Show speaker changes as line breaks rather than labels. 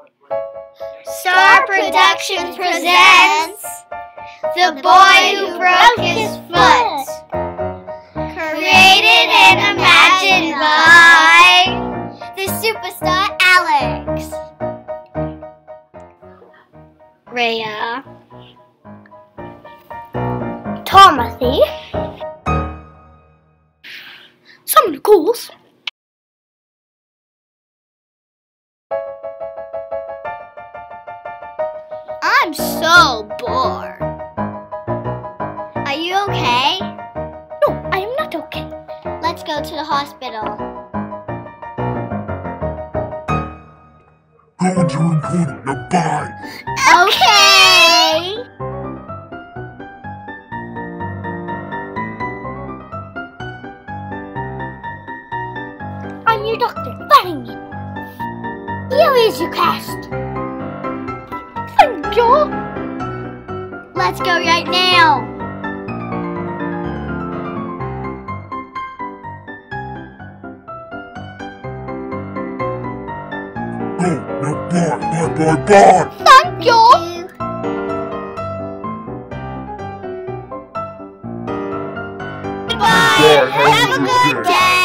Star Productions presents The Boy Who Broke His Foot. Created and imagined by the superstar Alex, Rhea, Timothy, some of the ghouls, I'm so bored. Are you okay? No, I am not okay. Let's go to the hospital.
Going to record it. Now bye.
Okay! I'm your doctor. Find me. Here is your cast. Thank you. Let's go right now.
Go. Now bye.
Thank you. Goodbye.
Bye.
Have a good day.